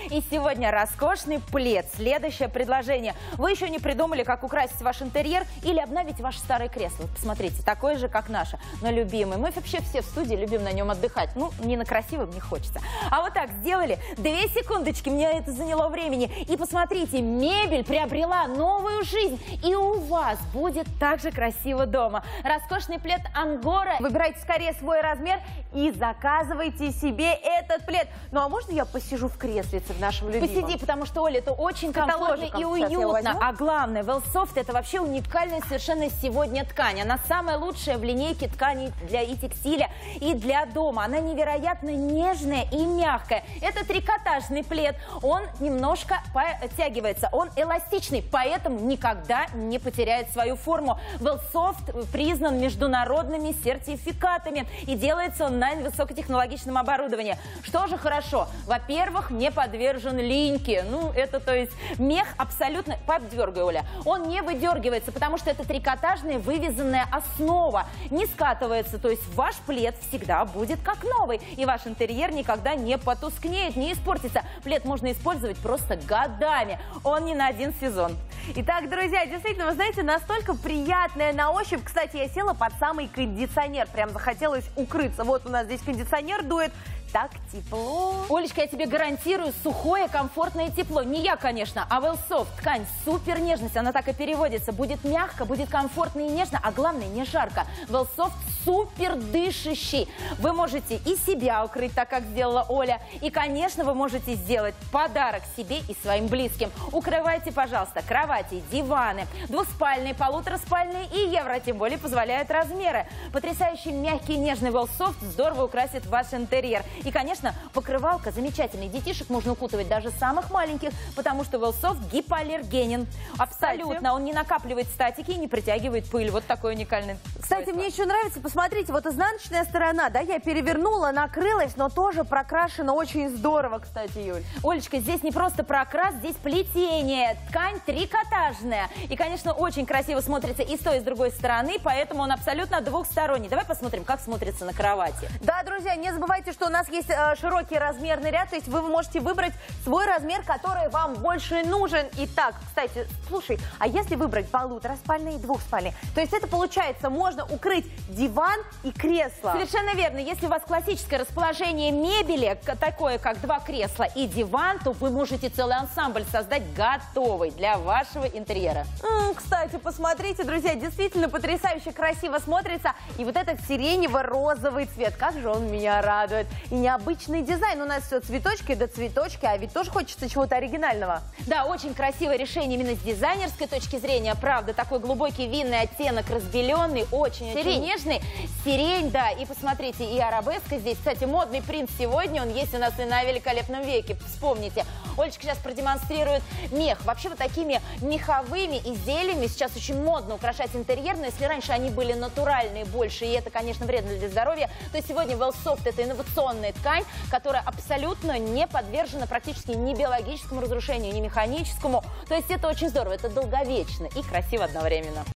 И сегодня роскошный плед. Следующее предложение. Вы еще не придумали, как украсить ваш интерьер или обновить ваше старое кресло? Посмотрите, такое же, как наше, но любимый. Мы вообще все в студии любим на нем отдыхать. Ну, не на красивом не хочется. А вот так сделали. 2 секундочки, мне это заняло времени. И посмотрите, мебель приобрела новую жизнь. И у вас будет так же красиво дома. Роскошный плед Ангора. Выбирайте скорее свой размер и заказывайте себе этот плед. Ну, а можно я посижу в креслице в нашем любимом? Посиди, потому что, Оля, это очень комфортно и уютно. А главное, Wellsoft – это вообще уникальная совершенно сегодня ткань. Она самая лучшая в линейке тканей для и текстиля, и для дома. Она невероятно нежная и мягкая. Это трикотажный плед. Он немножко подтягивается. Он эластичный, поэтому никогда не потеряет свою форму. Wellsoft признан международными сертификатами. И делается он на высокотехнологичном оборудовании. Что же хорошо? Во-первых, не подвержен линьке. Ну, это, то есть, мех абсолютно... Поддергай, Оля. Он не выдергивается, потому что это трикотажная вывязанная основа. Не скатывается, то есть ваш плед всегда будет как новый. И ваш интерьер никогда не потускнеет, не испортится. Плед можно использовать просто годами. Он не на один сезон. Итак, друзья, действительно, вы знаете, настолько приятная на ощупь. Кстати, я села под самый кондиционер. Прям захотелось укрыться. Вот у нас здесь кондиционер дует. Так тепло. Олечка, я тебе гарантирую сухое, комфортное тепло. Не я, конечно, а Wellsoft. Ткань супер нежность, она так и переводится. Будет мягко, будет комфортно и нежно, а главное не жарко. Wellsoft супер дышащий. Вы можете и себя укрыть, так как сделала Оля. И, конечно, вы можете сделать подарок себе и своим близким. Укрывайте, пожалуйста, кровати, диваны, двуспальные, полутораспальные и евро, тем более позволяют размеры. Потрясающий мягкий и нежный Wellsoft здорово украсит ваш интерьер. И, конечно, покрывалка замечательная. Детишек можно укутывать даже самых маленьких, потому что Wellsoft гипоаллергенен. Абсолютно. Кстати, он не накапливает статики и не притягивает пыль. Вот такой уникальный Кстати, мне еще нравится, посмотрите, вот изнаночная сторона, да, я перевернула, накрылась, но тоже прокрашена очень здорово, кстати, Юль. Олечка, здесь не просто прокрас, здесь плетение. Ткань трикотажная. И, конечно, очень красиво смотрится и с той, и с другой стороны, поэтому он абсолютно двухсторонний. Давай посмотрим, как смотрится на кровати. Да, друзья, не забывайте, что у нас есть широкий размерный ряд, то есть вы можете выбрать свой размер, который вам больше нужен. Итак, кстати, слушай, а если выбрать полутораспальный и двухспальный, то есть это получается, можно укрыть диван и кресло. Совершенно верно. Если у вас классическое расположение мебели, такое как 2 кресла и диван, то вы можете целый ансамбль создать готовый для вашего интерьера. Кстати, посмотрите, друзья, действительно потрясающе красиво смотрится. И вот этот сиренево-розовый цвет, как же он меня радует. И необычный дизайн. У нас все цветочки да цветочки, а ведь тоже хочется чего-то оригинального. Да, очень красивое решение именно с дизайнерской точки зрения. Правда, такой глубокий винный оттенок, разбеленный, очень нежный. Сирень, да. И посмотрите, и арабеска здесь. Кстати, модный принт сегодня, он есть у нас и на Великолепном веке. Вспомните. Олечка сейчас продемонстрирует мех. Вообще вот такими меховыми изделиями сейчас очень модно украшать интерьер. Но если раньше они были натуральные больше, и это, конечно, вредно для здоровья, то сегодня Wellsoft – это инновационная ткань, которая абсолютно не подвержена практически ни биологическому разрушению, ни механическому. То есть это очень здорово, это долговечно и красиво одновременно.